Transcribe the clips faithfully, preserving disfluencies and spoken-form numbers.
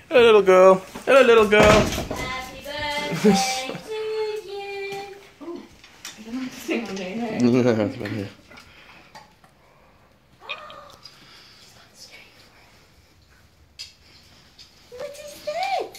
Hello, little girl. Hello, little girl. Happy birthday to you. Oh, I don't have to sing on day here. No, that's about here. What is that?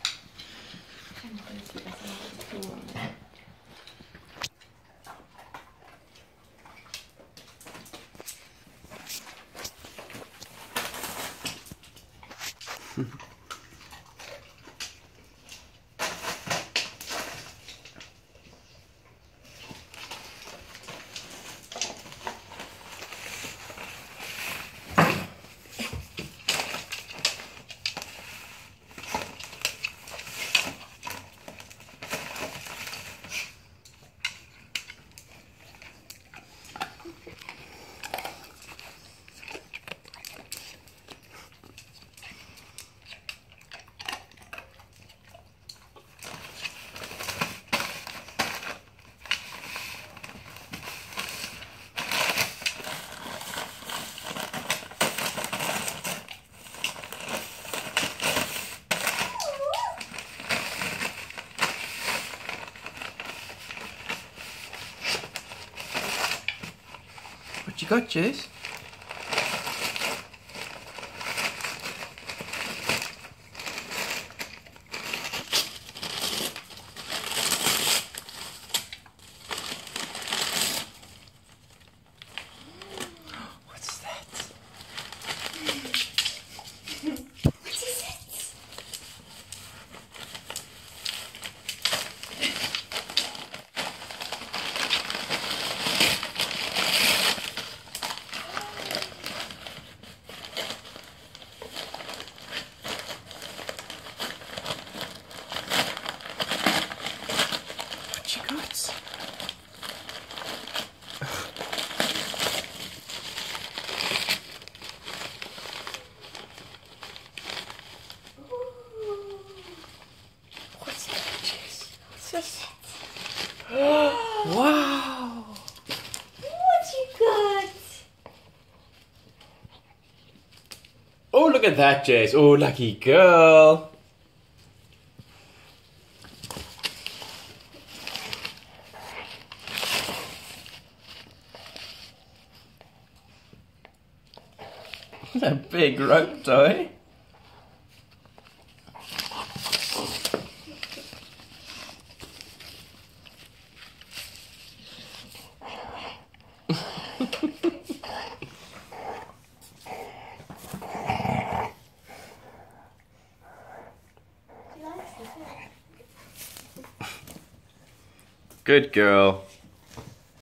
What you got, Jess? What's that? What is it? What you got? What's that, Jess? What's this? Wow! What you got? Oh, look at that, Jess. Oh, lucky girl. A big rope toy. Good girl.